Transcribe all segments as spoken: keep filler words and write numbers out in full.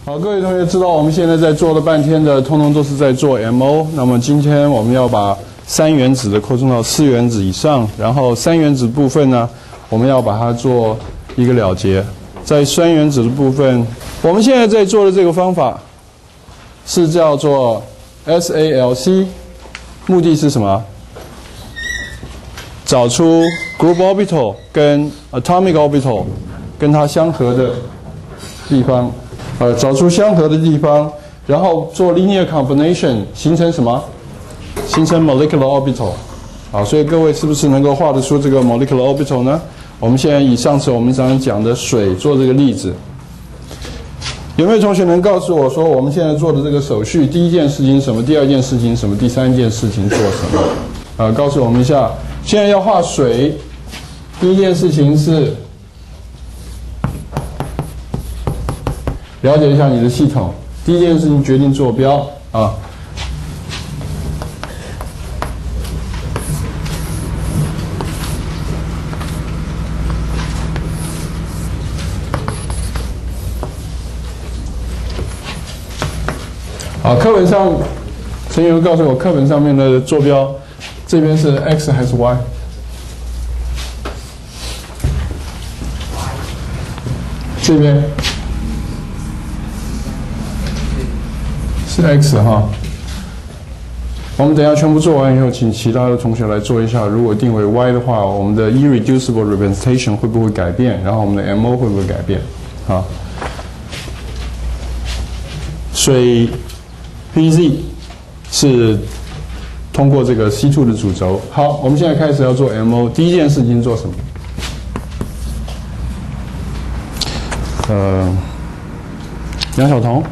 好，各位同学知道我们现在在做了半天的，通通都是在做 M O。那么今天我们要把三原子的扩充到四原子以上，然后三原子部分呢，我们要把它做一个了结。在酸原子的部分，我们现在在做的这个方法是叫做 S A L C， 目的是什么？找出 group orbital 跟 atomic orbital 跟它相合的地方。 呃，找出相合的地方，然后做 linear combination， 形成什么？形成 molecular orbital。好，所以各位是不是能够画得出这个 molecular orbital 呢？我们现在以上次我们常常讲的水做这个例子，有没有同学能告诉我说，我们现在做的这个手续，第一件事情什么？第二件事情什么？第三件事情做什么？啊，告诉我们一下。现在要画水，第一件事情是 了解一下你的系统。第一件事情决定坐标啊。好，课本上，陈友告诉我，课本上面的坐标，这边是 x 还是 y？ 这边 是 x 哈，我们等一下全部做完以后，请其他的同学来做一下。如果定为 y 的话，我们的 irreducible representation 会不会改变？然后我们的 M O 会不会改变？好，水 P Z 是通过这个 C 二 的主轴。好，我们现在开始要做 M O， 第一件事情做什么？呃，杨晓彤。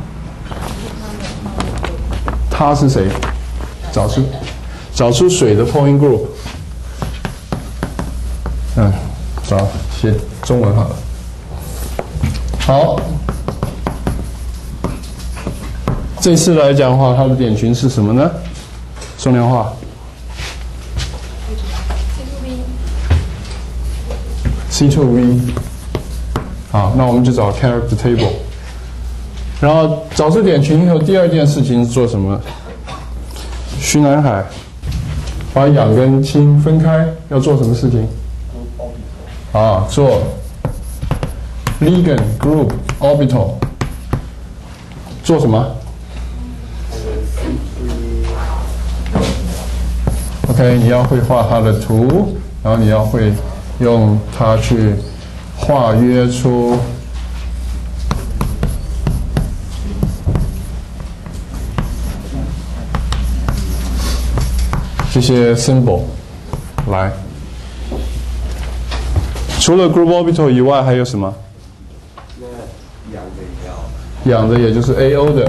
他是谁？找出找出水的 point group。嗯，找写中文好了。好，这次来讲的话，它的点群是什么呢？宋良化。C 二 V。好，那我们就找 character table。 然后找出点群以后，第二件事情是做什么？徐南海把氧跟氢分开，要做什么事情？啊，做 ligand group orbital。做什么 ？OK， 你要会画它的图，然后你要会用它去化约出 这些 symbol 来，除了 group orbital 以外，还有什么？ 那氧的也要， 氧的也就是 A O 的，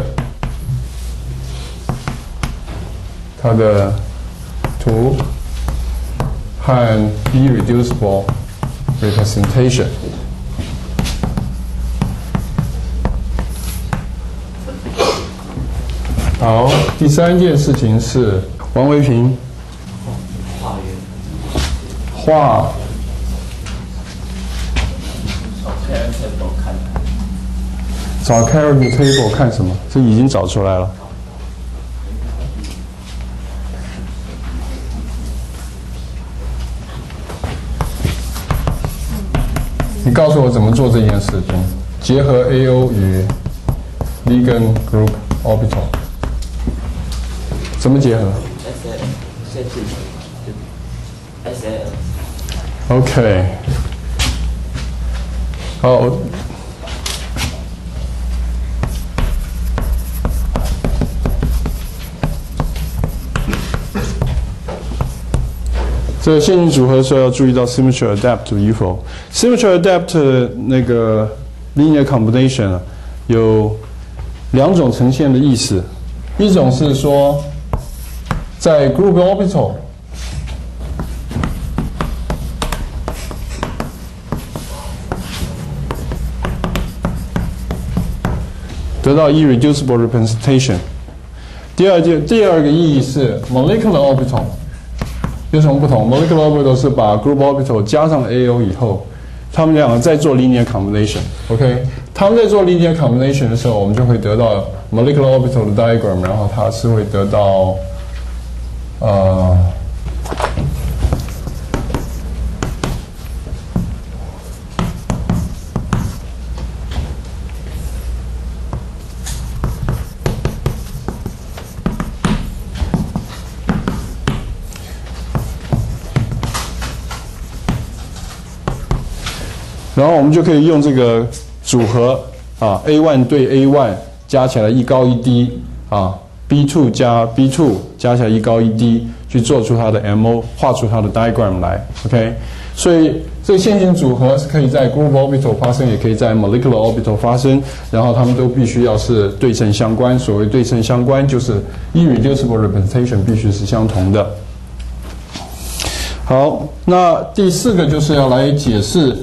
它的图和 irreducible representation。好，第三件事情是王维平。 画找 character table 看什么？这已经找出来了。你告诉我怎么做这件事情？结合 A O 与 ligand group orbital， 怎么结合 ？S L， 先进 S L。 OK， 好，这个线性组合的时候要注意到 symmetry adapt 与否。symmetry adapt 那个 linear combination 啊，有两种呈现的意思，一种是说在 group orbital 得到 irreducible representation。第二件，第二个意义是 molecular orbital， 有什么不同 ？molecular orbital 是把 group orbital 加上 A O 以后，它们两个再做 linear combination。OK， 他们在做 linear combination 的时候，我们就会得到 molecular orbital 的 diagram， 然后它是会得到呃。然后我们就可以用这个组合啊 ，A 一 对 A 一 加起来一高一低啊 ，B 二 加 B 二 加起来一高一低，去做出它的 M O， 画出它的 diagram 来 ，OK。所以这个线性组合是可以在 group orbital 发生，也可以在 molecular orbital 发生，然后它们都必须要是对称相关。所谓对称相关，就是 irreducible representation 必须是相同的。好，那第四个就是要来解释。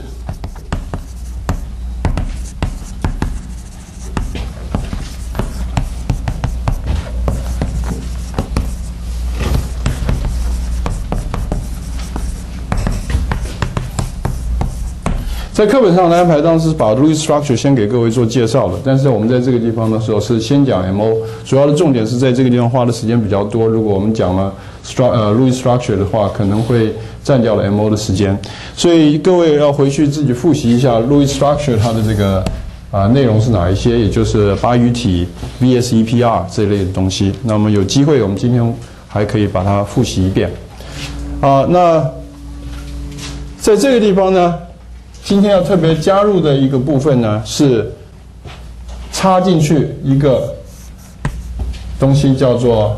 在课本上的安排当时是把 Lewis structure 先给各位做介绍的，但是我们在这个地方的时候是先讲 M O， 主要的重点是在这个地方花的时间比较多。如果我们讲了 stru 呃 Lewis structure 的话，可能会占掉了 M O 的时间，所以各位要回去自己复习一下 Lewis structure 它的这个啊、呃、内容是哪一些，也就是八隅体、V S E P R 这类的东西。那么有机会我们今天还可以把它复习一遍。啊，那在这个地方呢？今天要特别加入的一个部分呢，是插进去一个东西，叫做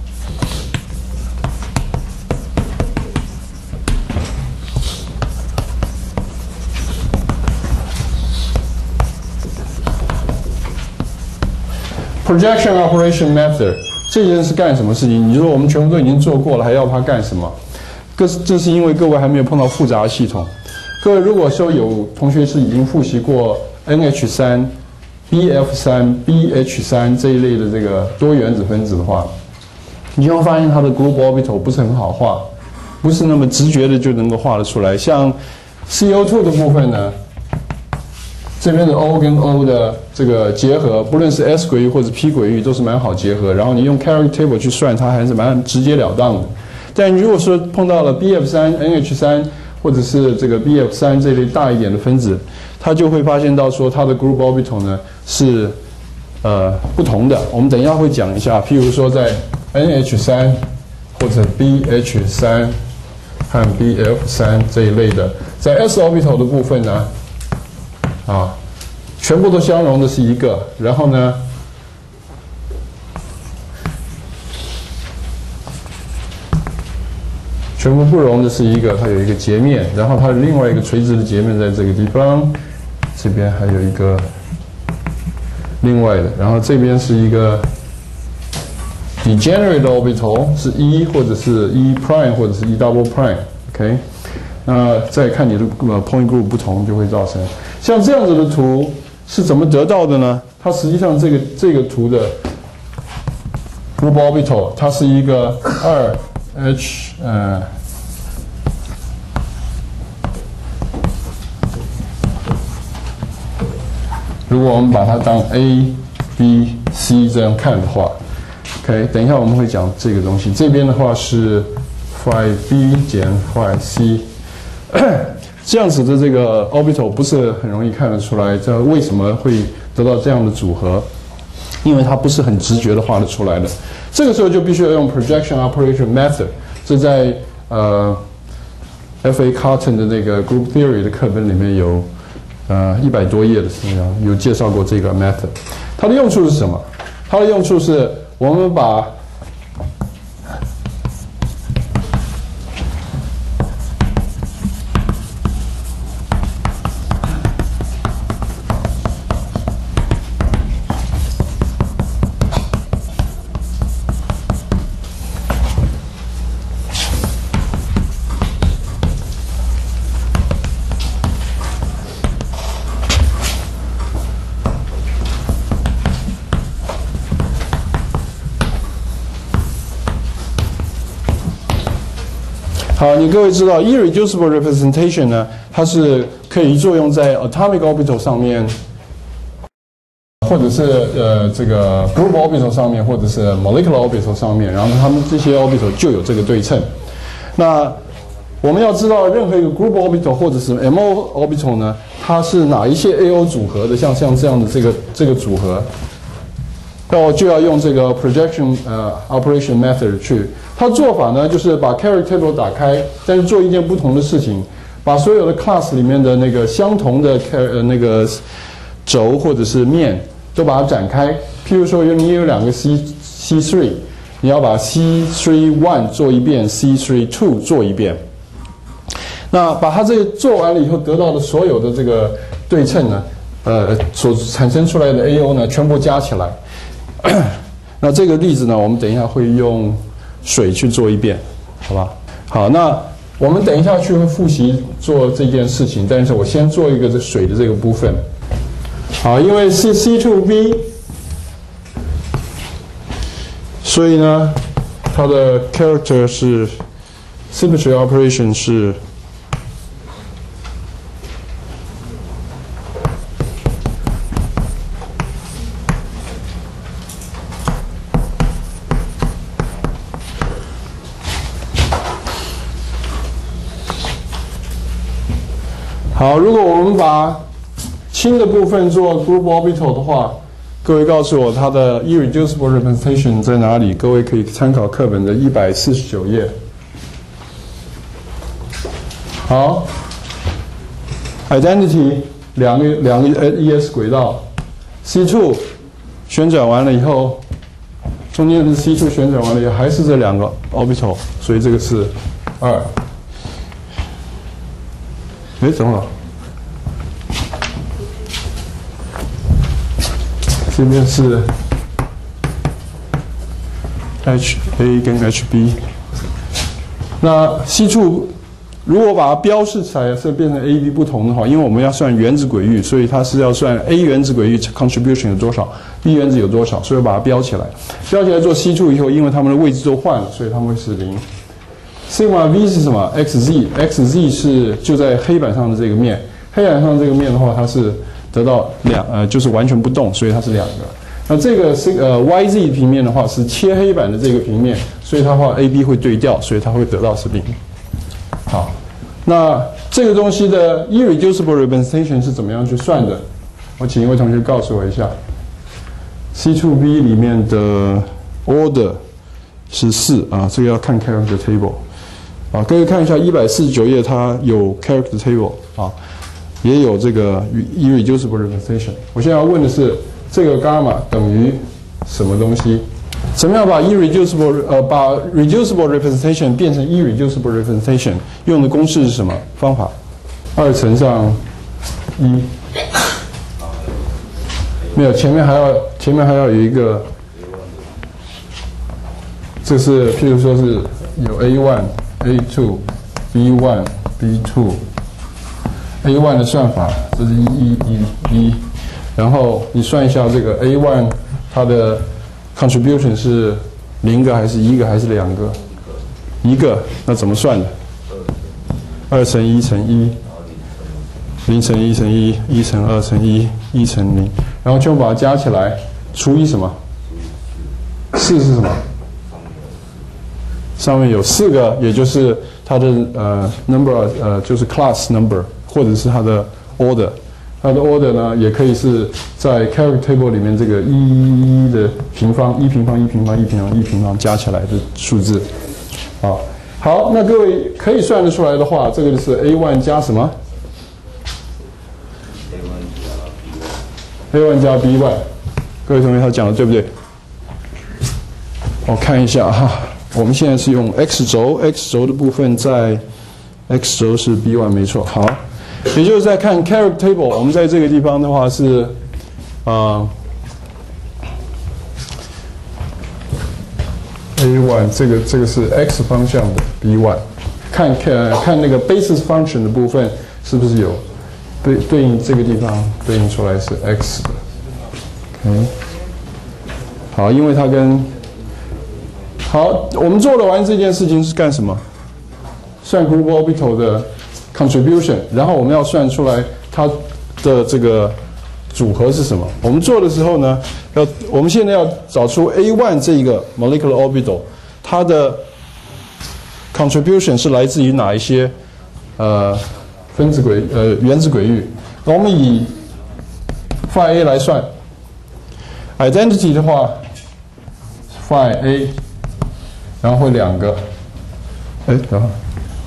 projection operation method。这件是干什么事情？你说我们全部都已经做过了，还要它干什么？这是这是因为各位还没有碰到复杂的系统。各位，如果说有同学是已经复习过 N H 三、B F 三、B H 三这一类的这个多原子分子的话，你会发现它的 group orbital 不是很好画，不是那么直觉的就能够画得出来。像 C O 二 的部分呢，这边的 O 跟 O 的这个结合，不论是 S 轨域或者 P 轨域都是蛮好结合，然后你用 character table 去算，它还是蛮直截了当的。但如果说碰到了 B F 三、N H 三，或者是这个 B F 三 这类大一点的分子，它就会发现到说它的 group orbital 呢是呃不同的。我们等一下会讲一下，譬如说在 N H 三 或者 B H 三 和 B F 三 这一类的，在 S orbital 的部分呢，啊，全部都相容的是一个，然后呢，全部不容的是一个，它有一个截面，然后它的另外一个垂直的截面在这个地方，这边还有一个另外的，然后这边是一个 degenerate orbital 是 E 或者是 E prime 或者是 E double prime，OK， 那再看你的呃 point group 不同，就会造成像这样子的图是怎么得到的呢？它实际上这个这个图的 group orbital 它是一个二 H 呃。如果我们把它当 A、B、C 这样看的话 ，OK， 等一下我们会讲这个东西。这边的话是 phi B 减 phi C， 这样子的这个 orbital 不是很容易看得出来，这为什么会得到这样的组合？因为它不是很直觉的画得出来的。这个时候就必须要用 projection operation method， 这在呃 F A Carton 的那个 group theory 的课本里面有。呃，一百多页的资料有介绍过这个 method， 它的用处是什么？它的用处是我们把好，你各位知道 irreducible representation 呢，它是可以作用在 atomic orbital 上面或者是呃这个 group orbital 上面，或者是 molecular orbital 上面，然后它们这些 orbital 就有这个对称。那我们要知道任何一个 group orbital 或者是 M O orbital 呢，它是哪一些 A O 组合的，像像这样的这个这个组合，那我就要用这个 projection 呃 operation method 去。它做法呢，就是把 character table 打开，但是做一件不同的事情，把所有的 class 里面的那个相同的 char 呃那个轴或者是面都把它展开。譬如说，有你有两个 C C three， 你要把 C three one 做一遍 ，C three two 做一遍。那把它这个做完了以后，得到的所有的这个对称呢，呃，所产生出来的 A O 呢，全部加起来。那这个例子呢，我们等一下会用水去做一遍，好吧？好，那我们等一下去会复习做这件事情，但是我先做一个这水的这个部分。好，因为是 C two V， 所以呢，它的 character 是 symmetry operation 是。好，如果我们把氢的部分做 group orbital 的话，各位告诉我它的 irreducible representation 在哪里？各位可以参考课本的一百四十九页。好 ，identity 两个两个 E S 轨道 ，C two 旋转完了以后，中间的 C two 旋转完了以后还是这两个 orbital， 所以这个是二。哎，等会儿，这边是 H A 跟 H B。那 C two 如果把它标示起来是变成 A B 不同的话，因为我们要算原子轨域，所以它是要算 A 原子轨域 contribution 有多少 ，B 原子有多少，所以把它标起来。标起来做 C two 以后，因为它们的位置都换了，所以它们会是零。sigma V 是什么 ？X Z，X Z 是就在黑板上的这个面，黑板上这个面的话，它是得到两呃，就是完全不动，所以它是两个。那这个是呃 Y Z 平面的话是切黑板的这个平面，所以它的话 A B 会对调，所以它会得到是零。好，那这个东西的 irreducible representation 是怎么样去算的？我请一位同学告诉我一下。C two V 里面的 order 是四啊，这个要看 character table。啊，各位看一下一百四十九页，它有 character table 啊，也有这个 irreducible representation。我现在要问的是，这个 gamma 等于什么东西？怎么样把 irreducible 呃把 reducible representation 变成 irreducible representation？ 用的公式是什么方法？二乘上一。没有，前面还要前面还要有一个，这是譬如说是有 A one。A two, B one, B two, A one 的算法，这是一一一一，然后你算一下这个 A one 它的 contribution 是零个还是一个还是两个？一个，那怎么算的？二乘一乘一，零乘一乘一，一乘二乘一，一乘零，然后全部把它加起来，除以什么？四是什么？上面有四个，也就是它的呃 number 呃就是 class number， 或者是它的 order， 它的 order 呢也可以是在 character table 里面这个一一一的平方，一平方一平方一平方一平方加起来的数字。好，好，那各位可以算得出来的话，这个就是 A one 加什么 ？A one 加 B one， 各位同学他讲的对不对？我看一下哈。我们现在是用 x 轴 ，x 轴的部分在 x 轴是 B one 没错。好，也就是在看 character table， 我们在这个地方的话是，啊、呃、，A one 这个这个是 x 方向的 B one， 看看看那个 basis function 的部分是不是有对对应这个地方对应出来是 x 的。OK， 好，因为它跟好，我们做了完这件事情是干什么？算 group orbital 的 contribution， 然后我们要算出来它的这个组合是什么？我们做的时候呢，要我们现在要找出 A 一 这一个 molecular orbital， 它的 contribution 是来自于哪一些呃分子轨呃原子轨域？那我们以 phi A 来算 ，identity 的话 phi A， 然后会两个，哎，然后。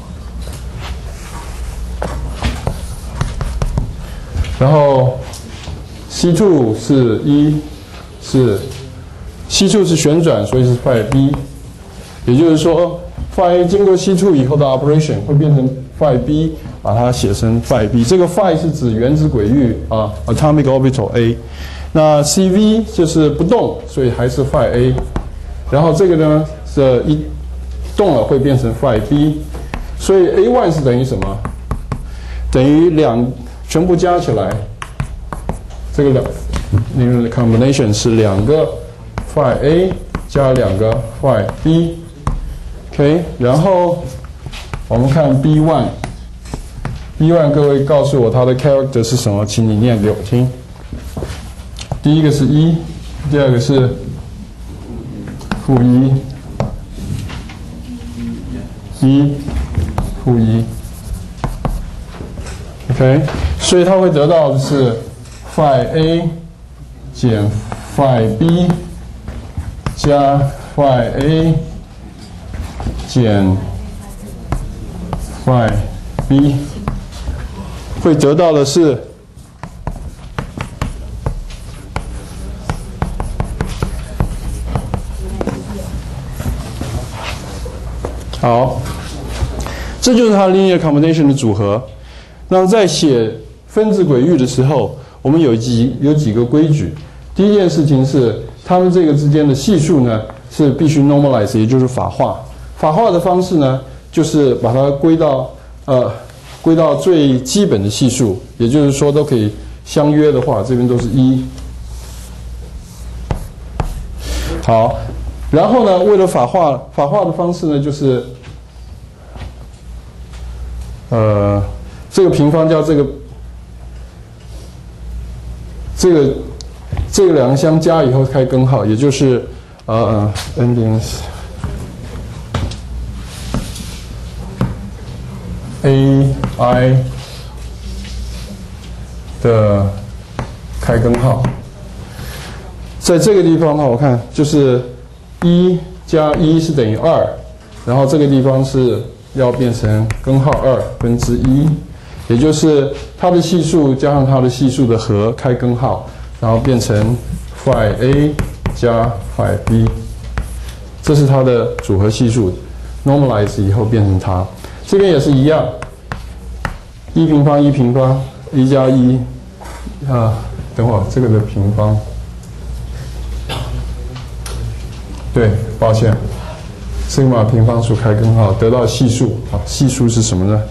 然后 C 二 是一，是 C 二 是旋转，所以是 phi B， 也就是说 phi A 经过 C 二 以后的 operation 会变成 phi B， 把它写成 phi B。这个 phi 是指原子轨域啊 ，atomic orbital A。那 C V 就是不动，所以还是 phi A。然后这个呢是一动了会变成 phi B， 所以 A 一 是等于什么？等于两。全部加起来，这个两那个 combination 是两个 phi A 加两个 phi B，OK， 然后我们看 B 一 ，B 一 各位告诉我它的 character 是什么，请你念给我听。第一个是一，第二个是负一，一负一。OK， 所以它会得到的是 phi A 减 phi B 加 phi A 减 phi B， 会得到的是好，这就是它 linear combination 的组合。那在写分子轨域的时候，我们有几有几个规矩。第一件事情是，它们这个之间的系数呢是必须 normalize， 也就是法化。法化的方式呢，就是把它归到呃归到最基本的系数，也就是说都可以相约的话，这边都是一。好，然后呢，为了法化，法化的方式呢就是呃。这个平方叫这个，这个这个两个相加以后开根号，也就是呃 endings A I 的开根号，在这个地方的话，我看就是一加一是等于二，然后这个地方是要变成根号二分之一。也就是它的系数加上它的系数的和开根号，然后变成 phi A 加 phi B， 这是它的组合系数 ，normalize 以后变成它。这边也是一样，一平方一平方，一加一啊，等会儿这个的平方，对，抱歉，西马平方数开根号得到系数，好，系数是什么呢？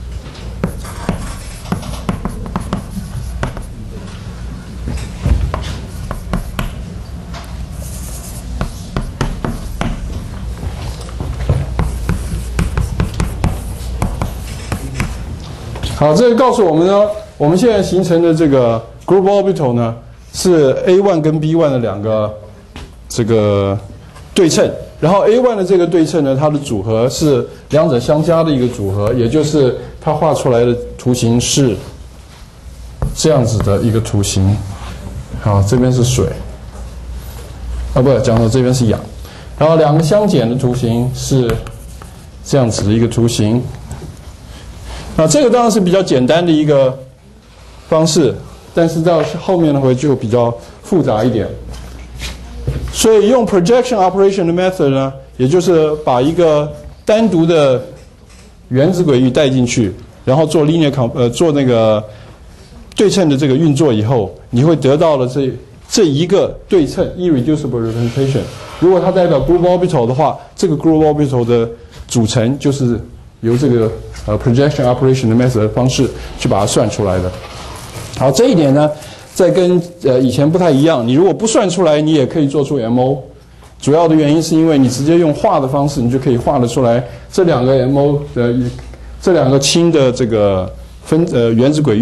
好，这个告诉我们呢，我们现在形成的这个 group orbital 呢，是 A 一 跟 B 一 的两个这个对称。然后 A 一 的这个对称呢，它的组合是两者相加的一个组合，也就是它画出来的图形是这样子的一个图形。好，这边是水，啊不，讲到这边是氧。然后两个相减的图形是这样子的一个图形。那这个当然是比较简单的一个方式，但是到后面的话就比较复杂一点。所以用 projection operation 的 method 呢，也就是把一个单独的原子轨域带进去，然后做 linear comp 呃做那个对称的这个运作以后，你会得到的这这一个对称 irreducible representation。如果它代表 group orbital 的话，这个 group orbital 的组成就是由这个呃 projection operation 的 method 的方式去把它算出来的。好，这一点呢，在跟呃以前不太一样。你如果不算出来，你也可以做出 M O。主要的原因是因为你直接用画的方式，你就可以画得出来这两个 M O 的这两个氢的这个分呃原子轨域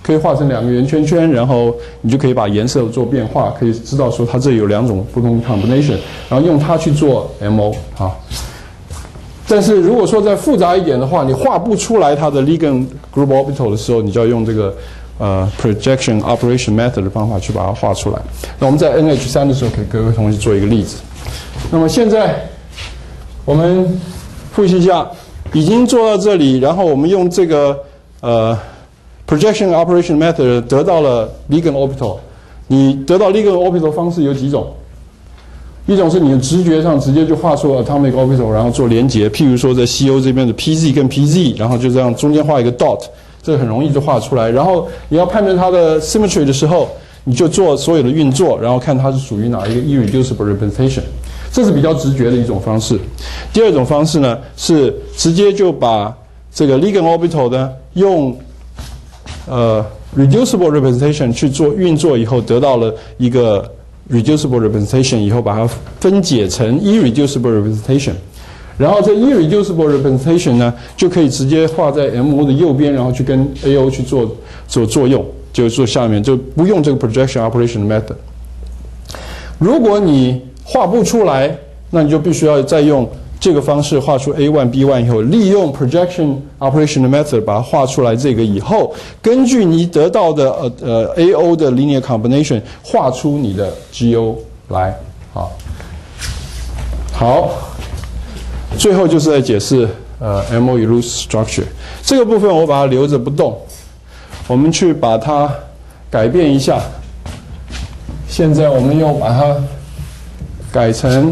可以画成两个圆圈圈，然后你就可以把颜色做变化，可以知道说它这里有两种不同 combination， 然后用它去做 M O 啊。但是如果说再复杂一点的话，你画不出来它的 ligand group orbital 的时候，你就要用这个呃 projection operation method 的方法去把它画出来。那我们在 N H 三的时候，给各位同学做一个例子。那么现在我们复习一下，已经做到这里，然后我们用这个呃 projection operation method 得到了 ligand orbital。你得到 ligand orbital 方式有几种？一种是你的直觉上直接就画出 atomic orbital， 然后做连结，譬如说在 C O 这边的 P Z 跟 P Z， 然后就这样中间画一个 dot， 这个很容易就画出来。然后你要判断它的 symmetry 的时候，你就做所有的运作，然后看它是属于哪一个 irreducible representation。这是比较直觉的一种方式。第二种方式呢，是直接就把这个 ligand orbital 呢用呃 reducible representation 去做运作以后，得到了一个 reducible representation 以后，把它分解成 irreducible representation。然后这 irreducible representation 呢，就可以直接画在 M O 的右边，然后去跟 A O 去做做作用，就做下面，就不用这个 projection operation method。如果你画不出来，那你就必须要再用这个方式画出 A 一 B 一 以后，利用 projection operation 的 method 把它画出来。这个以后，根据你得到的呃呃 A O 的 linear combination 画出你的 G O 来。好，好，最后就是在解释呃 M O elusive structure 这个部分，我把它留着不动，我们去把它改变一下。现在我们又把它改成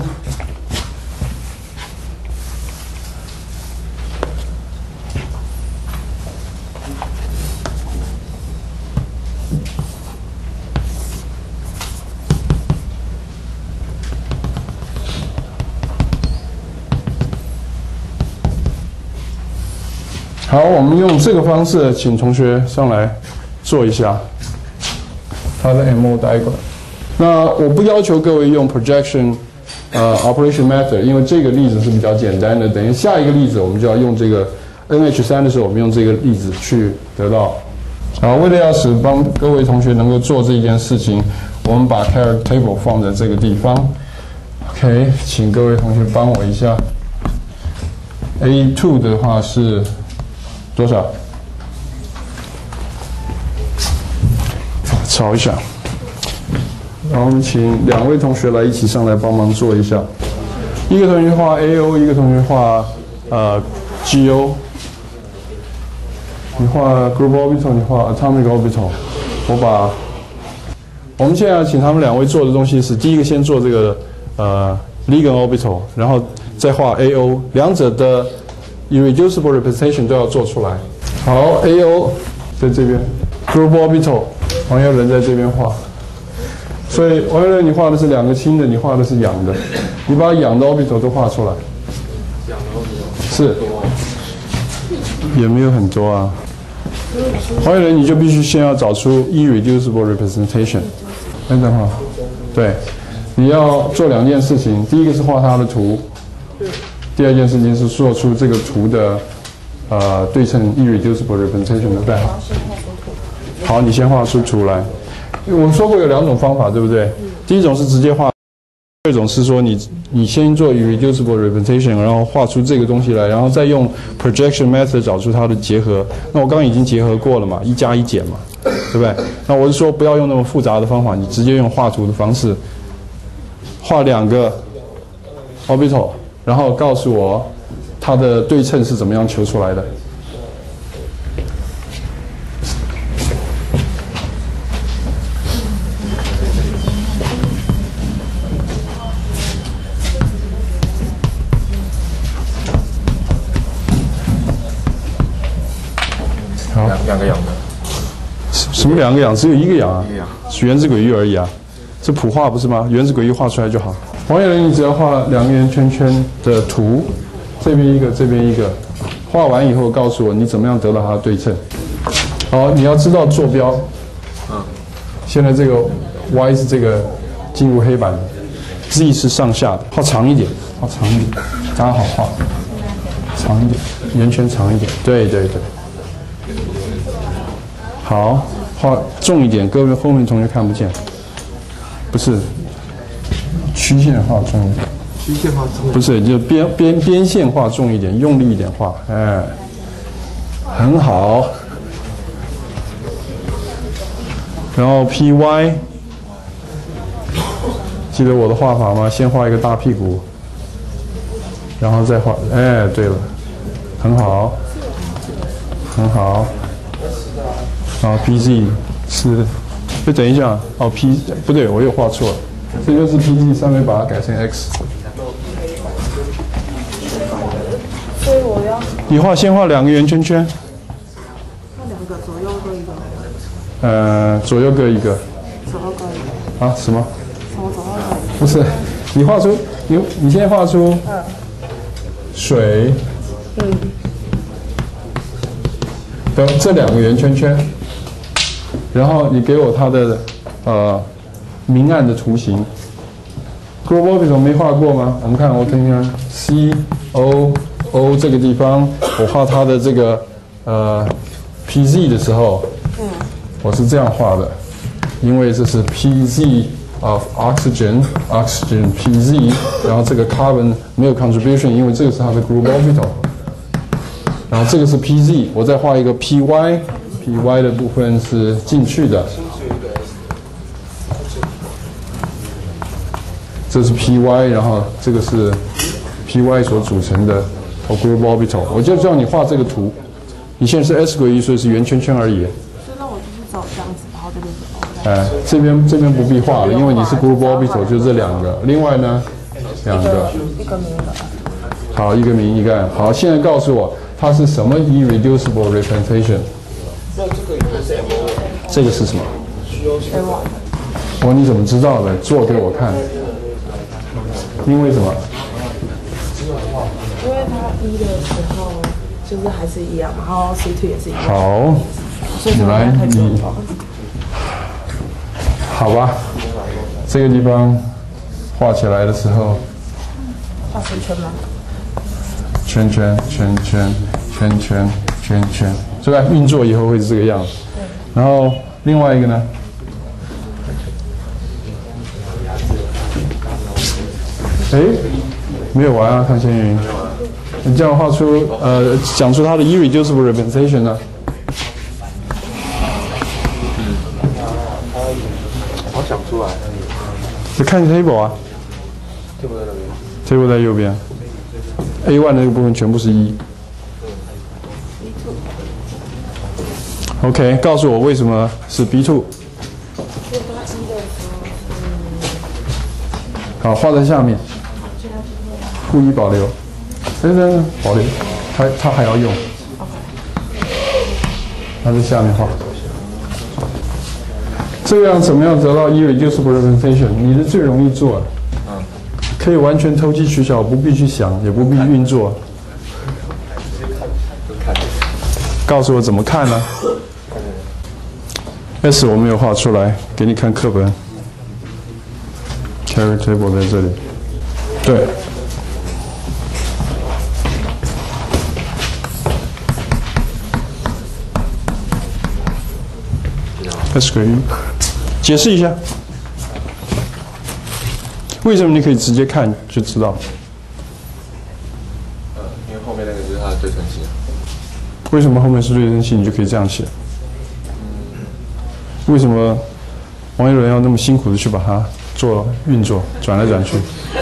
好，我们用这个方式，请同学上来做一下它的 M O diagram。那我不要求各位用 projection 呃 operation method， 因为这个例子是比较简单的。等于下一个例子，我们就要用这个 N H 三的时候，我们用这个例子去得到。好，为了要使帮各位同学能够做这件事情，我们把 character table 放在这个地方。OK， 请各位同学帮我一下。A 二 的话是多少？抄一下。然后我们请两位同学来一起上来帮忙做一下。一个同学画 A O， 一个同学画呃 G O。你画 group orbital， 你画 atomic orbital。我把我们现在要请他们两位做的东西是：第一个先做这个呃 ligand orbital， 然后再画 A O， 两者的 irreducible representation 都要做出来。好 ，A O 在这边 ，group orbital， 王耀仁在这边画。所以王耀仁，你画的是两个轻的，你画的是氧的，你把氧的 orbital 都画出来。氧的 orbital 是，也没有很多啊。王耀仁，你就必须先要找出 irreducible representation。等等哈，对，你要做两件事情，第一个是画它的图，第二件事情是做出这个图的呃对称 irreducible representation， 对不对？好，你先画出图来。我们说过有两种方法，对不对？第一种是直接画，第二种是说你你先做 irreducible representation， 然后画出这个东西来，然后再用 projection method 找出它的结合。那我刚刚已经结合过了嘛，一加一减嘛，对不对？那我是说不要用那么复杂的方法，你直接用画图的方式画两个 orbital， 然后告诉我它的对称是怎么样求出来的。好， 两个氧的。 什么两个氧？只有一个氧啊， 一个氧是原子轨域而已啊。这谱画不是吗？原子轨域画出来就好。王彦仁，你只要画两个圆圈圈的图，这边一个，这边一个，画完以后告诉我你怎么样得到它的对称。好，你要知道坐标。嗯。现在这个 y 是这个进入黑板的 ，z 是上下的，画长一点，画长一点，刚好画长一点，圆圈长一点。对对对。好。 画重一点，各位后面同学看不见。不是，曲线画重一点。 曲线画重。 不是，就边边边线画重一点，用力一点画，哎，很好。然后 P Y， 记得我的画法吗？先画一个大屁股，然后再画，哎，对了，很好，很好。然后 P Z 是，哎，等一下，哦 P 不对，我又画错了，这就是 P Z 上面把它改成 X。 所以我要你画先画两个圆圈圈， 那两个左右各一个， 呃，左右各一个。 左右各一个， 啊？什么？ 什么左右各一个？ 不是，你画出你你现在画出嗯水嗯， 的这两个圆圈圈，然后你给我它的呃明暗的图形。Group orbital 没画过吗？我们看，我看看 C O O 这个地方，我画它的这个呃 P Z 的时候，嗯，我是这样画的，因为这是 P Z of oxygen oxygen P Z， 然后这个 carbon 没有 contribution， 因为这个是它的 group orbital， 然后这个是 P Z， 我再画一个 P Y，P Y 的部分是进去的。这是 P Y， 然后这个是 P Y 所组成的 group orbital。我就叫你画这个图，你现在是 S 轨域，所以是圆圈圈而已。 所以那我就是走这样子，然后这边是 O。 哎，这边这边不必画了，因为你是 group orbital， 就这两个。另外呢，两个。 一个名的。 好，一个名一个暗。好，现在告诉我它是什么 irreducible representation？ 这个是什么？哦，你怎么知道的？做给我看。因为什么？ 因为它一的时候就是还是一样，然后 C two 也是一样。 好， 所以你来你。好吧，这个地方画起来的时候， 画圈圈吗？ 圈圈圈圈圈圈圈圈，对吧？运作以后会是这个样子。然后另外一个呢？哎，没有完啊，康先云，你这样画出呃，讲出它的 irreducible representation 呢？ 我想出来。 你看 table 啊 table 在那边 ，table 在右边 ，A one 的那个部分全部是一。OK， 告诉我为什么是 B two？ 好，画在下面，故意保留。等等，保留，它它还要用。它在下面画。这样怎么样得到 irreducible representation？ 你的最容易做，可以完全投机取巧，不必去想，也不必运作。告诉我怎么看呢 ？S 我没有画出来，给你看课本。Carry table 在这里，对。S 轨域，解释一下，为什么你可以直接看就知道？ 呃，因为后面那个就是它的对称性。 为什么后面是对称性，你就可以这样写？为什么王一伦要那么辛苦的去把它做运作，转来转去？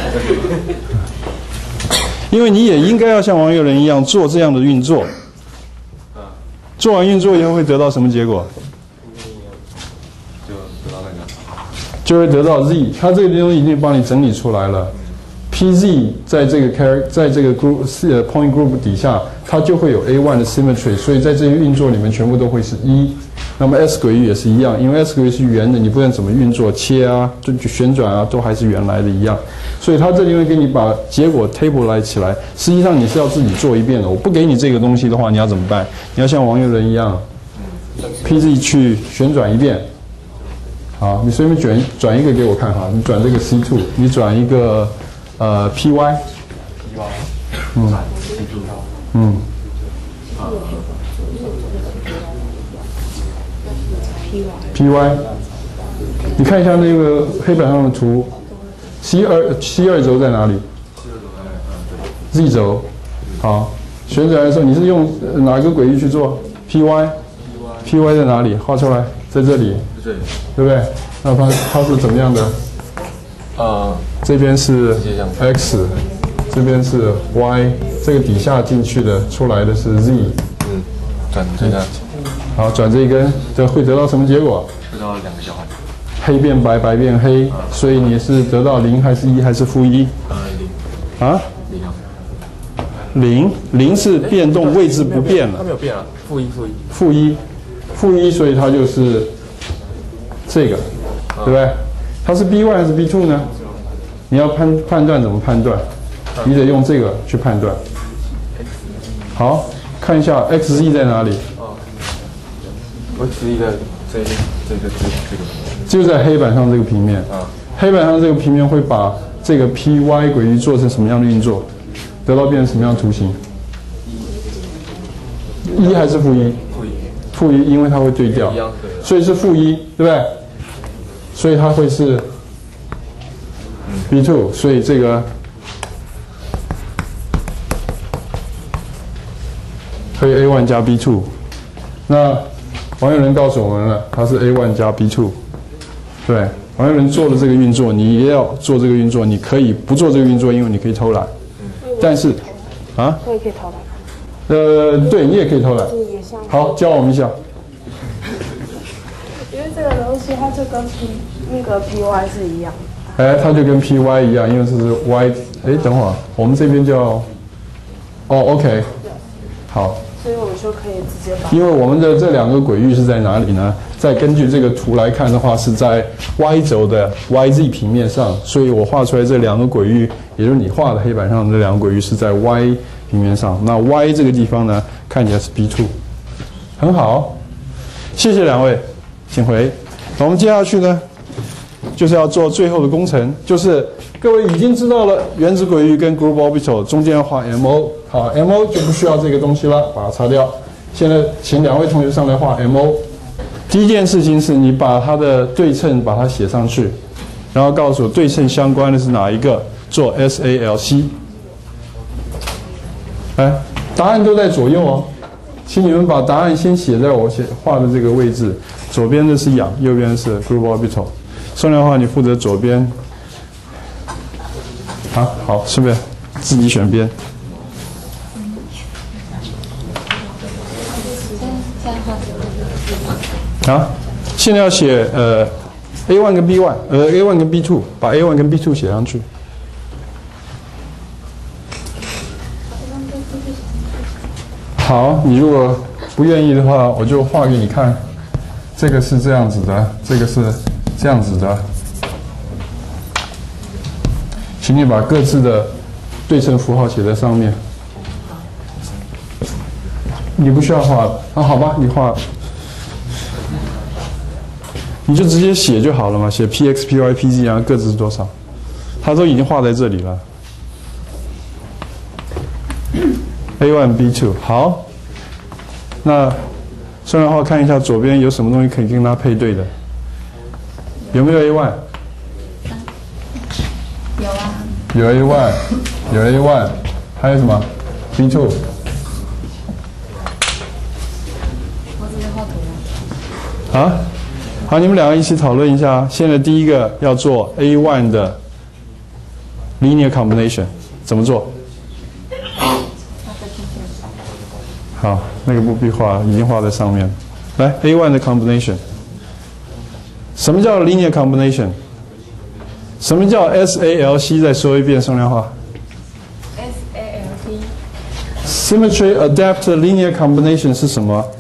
因为你也应该要像王一伦一样做这样的运作。做完运作以后会得到什么结果？ 就得到那个。 就会得到 z， 它这个东西已经帮你整理出来了。P Z 在这个 char 在这个 group 呃 point group 底下，它就会有 A one 的 symmetry， 所以在这些运作里面全部都会是一。那么 S 轨域也是一样，因为 S 轨域是圆的，你不管怎么运作、切啊、就旋转啊，都还是原来的一样。所以它这里会给你把结果 table 来起来，实际上你是要自己做一遍的。我不给你这个东西的话，你要怎么办？你要像王岳伦一样 ，P Z 去旋转一遍。好，你随便转转一个给我看哈，你转这个 C two， 你转一个呃 P Y， 嗯，嗯。 P Y。 P Y， 你看一下那个黑板上的图 ，C 二 C 二轴在哪里 ？Z 轴，好，旋转的时候你是用哪个轨域去做 ？P Y，P Y 在哪里？画出来，在这里， 这里， 对不对？那它它是怎么样的？ 呃， 这边是直接这样 X， 这边是 Y， 这个底下进去的出来的是 Z。 嗯，转这个， 好，转这一根，这会得到什么结果？ 得到两个交换， 黑变白，白变黑，所以你是得到零还是一还是负一？ 呃，零， 啊？ 零啊， 零，零是变动位置不变它了， 没有变啊，负一负一， 负一，负一，所以它就是这个，对不对？它是 B one 还是 B two 呢？你要判判断怎么判断？你得用这个去判断。好，看一下 X Z 在哪里？ 我只一个这个这个这个这个， 就在黑板上这个平面。 啊， 黑板上这个平面会把这个 P Y 轨域做成什么样的运作？得到变成什么样的图形？一还是负一？ 负一， 负一，因为它会对调一样对， 所以是负一，对不对？所以它会是 B two， 所以这个可以 A one 加 B two。那王友仁告诉我们了，它是 A one 加 B two， 对，王友仁做的这个运作，你也要做这个运作，你可以不做这个运作，因为你可以偷懒。但是，啊， 我也可以偷懒。 呃，对你也可以偷懒。 这个也像。 好，教我们一下。 因为这个东西它就跟 P 那个 P Y 是一样。 哎，它就跟 P Y 一样，因为这是 Y。哎，等会儿，我们这边叫，哦 ，OK， 好。 所以我们就可以直接把。 因为我们的这两个轨域是在哪里呢？再根据这个图来看的话，是在 Y 轴的 Y Z 平面上，所以我画出来这两个轨域，也就是你画的黑板上的这两个轨域是在 Y 平面上。那 Y 这个地方呢，看起来是 B two， 很好，谢谢两位，请回。我们接下去呢，就是要做最后的工程，就是各位已经知道了原子轨域跟 group orbital 中间要画 M O， 好 ，M O 就不需要这个东西了，把它擦掉。现在请两位同学上来画 M O。第一件事情是你把它的对称把它写上去，然后告诉我对称相关的是哪一个，做 S A L C。来，答案都在左右哦，请你们把答案先写在我写画的这个位置，左边的是氧，右边是 group orbital。宋良化，你负责左边。啊，好，顺便自己选边。啊，现在要写呃 A one 跟 B one， 呃 A one 跟 B two， 把 A one 跟 B two 写上去。好，你如果不愿意的话，我就画给你看。这个是这样子的，这个是这样子的。请你把各自的对称符号写在上面。你不需要画了啊？好吧，你画。你就直接写就好了嘛，写 P X、P Y、P Z 啊，各自是多少？它都已经画在这里了。A one B two 好，那宋良浩看一下左边有什么东西可以跟它配对的，有没有 A one？ 有啊。 有 A one， 有 A one， 还有什么 B two？ 我直接画图了。 啊？好，你们两个一起讨论一下。现在第一个要做 A one 的 linear combination， 怎么做？好，那个不必画，已经画在上面。来 ，A one 的 combination， 什么叫 linear combination？ 什么叫 S A L C？ 再说一遍，宋良化。 S A L C。 Symmetry adapted linear combination 是什么？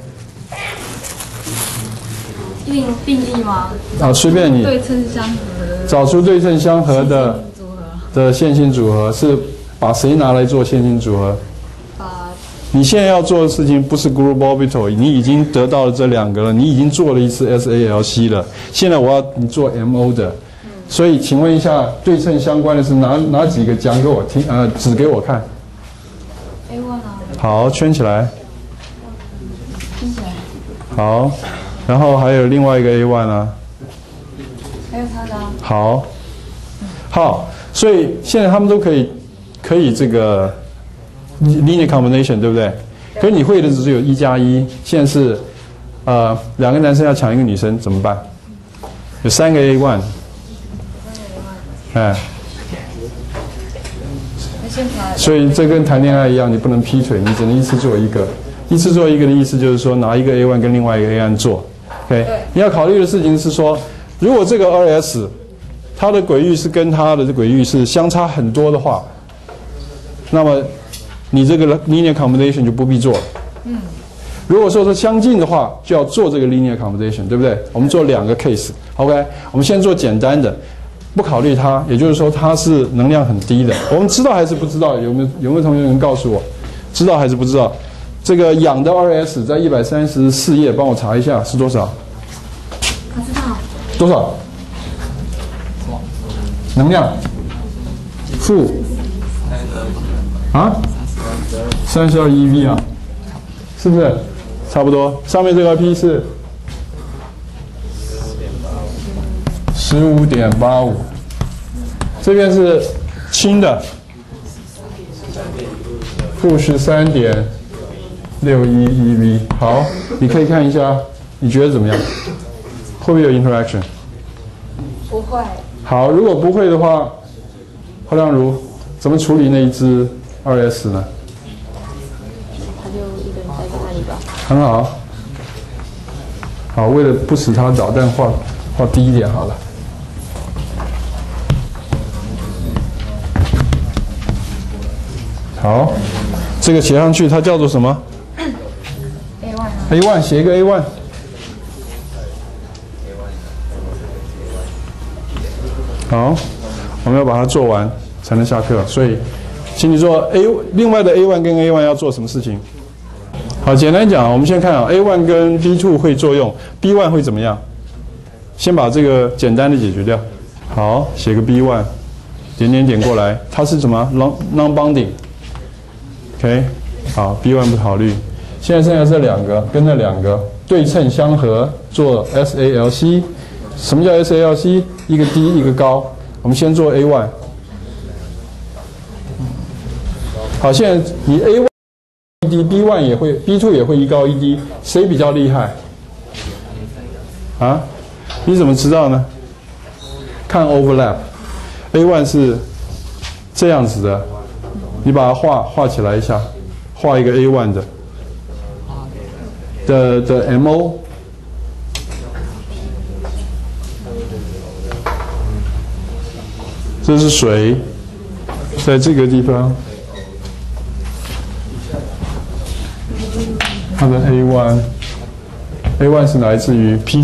定定义吗？ 啊，随便你。 对称相合的。 找出对称相合的组合。 的线性组合是把谁拿来做线性组合？ 把。 你现在要做的事情不是 group orbital， 你已经得到了这两个了，你已经做了一次 S A L C 了。现在我要你做 M O 的，嗯、所以请问一下，对称相关的是哪哪几个？讲给我听，呃，指给我看。 A one 啊。 好，圈起来。 圈起来。 好， 然后还有另外一个 A 一 啊。 还有他的啊。 好，好，所以现在他们都可以可以这个 linear combination， 对不对？可是你会的只是有一加一，现在是呃两个男生要抢一个女生怎么办？有三个 A 一，哎。所以这跟谈恋爱一样，你不能劈腿，你只能一次做一个。一次做一个的意思就是说，拿一个 A 一 跟另外一个 A 一 做。OK， 你要考虑的事情是说，如果这个 二 S 它的轨域是跟它的轨域是相差很多的话，那么你这个 linear combination 就不必做了。嗯。如果说是相近的话，就要做这个 linear combination， 对不对？我们做两个 case。OK， 我们先做简单的。不考虑它，也就是说它是能量很低的。我们知道还是不知道？有没有有没有同学能告诉我？知道还是不知道？这个氧的 二 S 在一百三十四页，帮我查一下是多少？ 我知道。 多少？能量？负？啊？三十二 eV 啊？是不是？差不多。上面这个 P 是？十五点八五，这边是轻的，负十三点六一 eV。好，你可以看一下，你觉得怎么样？会不会有 interaction？ 不会。 好，如果不会的话，侯亮如怎么处理那一只 二 S 呢？ 他就一个人在一个那里吧。 很好。好，为了不使它导弹画画低一点好了。好，这个写上去，它叫做什么 ？A 一 啊。 A 一 写一个 A 一。好，我们要把它做完才能下课，所以，请你做 A 另外的 A 一 跟 A 一 要做什么事情？好，简单讲，我们先看啊 ，A 一 跟 B 二 会作用 ，B 一 会怎么样？先把这个简单的解决掉。好，写个 B 一，点点点过来，它是什么 ？non non bonding。OK， 好 ，B 一 不考虑。现在剩下这两个跟那两个对称相合，做 S A L C。什么叫 S A L C？ 一个低一个高。我们先做 A 一。好，现在你 A 一 低 ，B 一 也会 ，B 二 也会一高一低，谁比较厉害？啊？你怎么知道呢？看 overlap。A 一 是这样子的。你把它画画起来一下，画一个 A 一 的的的 M O， 这是水，在这个地方，它的 A 一 A 一 是来自于 P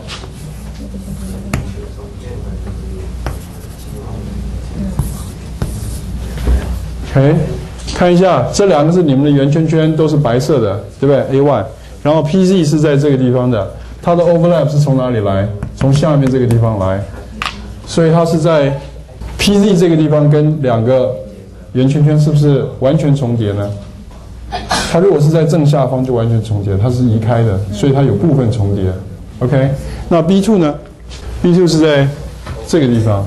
Z。OK， 看一下，这两个是你们的圆圈圈，都是白色的，对不对 ？A 一， 然后 P Z 是在这个地方的，它的 overlap 是从哪里来？从下面这个地方来，所以它是在 P Z 这个地方跟两个圆圈圈是不是完全重叠呢？它如果是在正下方就完全重叠，它是移开的，所以它有部分重叠。OK， 那 B 二 呢 ？B 二 是在这个地方，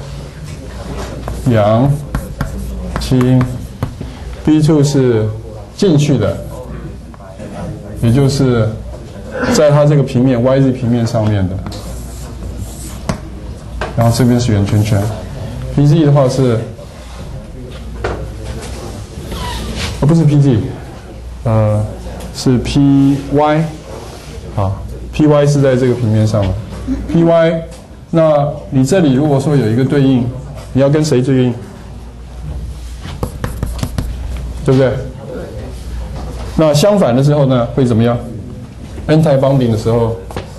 氧。氢 B 二 是进去的，也就是在它这个平面 Y Z 平面上面的，然后这边是圆圈圈。P Z 的话是，哦不是 P Z， 呃是 P Y， 好 ，P Y 是在这个平面上的 ，P Y， 那你这里如果说有一个对应，你要跟谁对应？对不对？那相反的时候呢，会怎么样 ？anti bonding 的时候，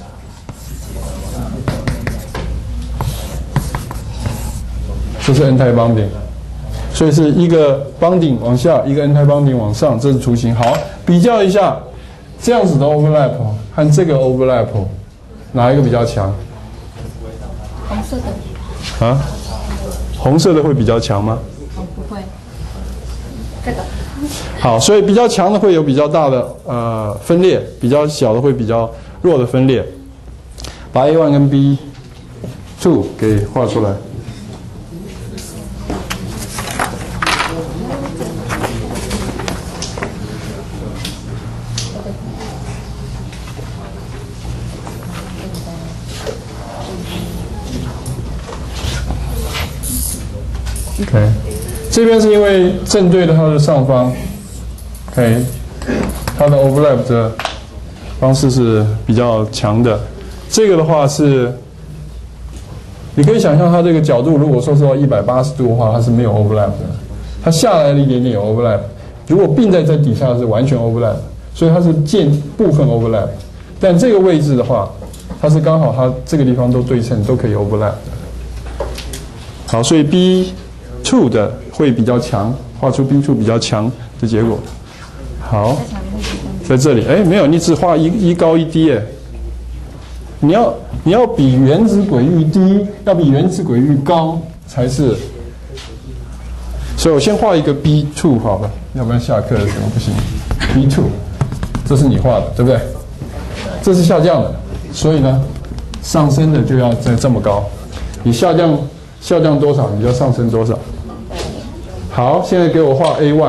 这是 anti bonding， 所以是一个 bonding 往下，一个 anti bonding 往上，这是图形。好，比较一下这样子的 overlap 和这个 overlap， 哪一个比较强？ 红色的。 啊？红色的会比较强吗？ 哦，不会。这个。好， 所以比较强的会有比较大的呃分裂，比较小的会比较弱的分裂，把 A 一 跟 B 二 给画出来。OK， 这边是因为正对的它的上方 ，OK， 它的 overlap 的方式是比较强的。这个的话是，你可以想象它这个角度，如果说是到一百八十度的话，它是没有 overlap 的。它下来了一点点有 overlap， 如果并在这底下是完全 overlap， 所以它是见部分 overlap。但这个位置的话，它是刚好它这个地方都对称，都可以 overlap 的。好，所以 B 二 的会比较强，画出 B 二 比较强的结果。好，在这里，哎，没有，你只画一一高一低，哎，你要你要比原子轨域低，要比原子轨域高才是。所以我先画一个 B 二 好了，要不然下课的时候不行。B 二，这是你画的，对不对？这是下降的，所以呢，上升的就要在这么高。你下降下降多少，你就要上升多少。好，现在给我画 A 一。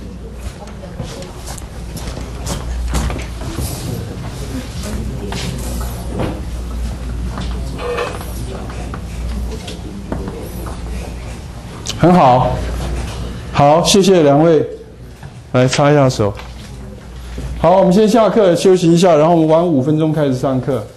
很好，好，谢谢两位，来擦一下手。好，我们先下课休息一下，然后我们晚五分钟开始上课。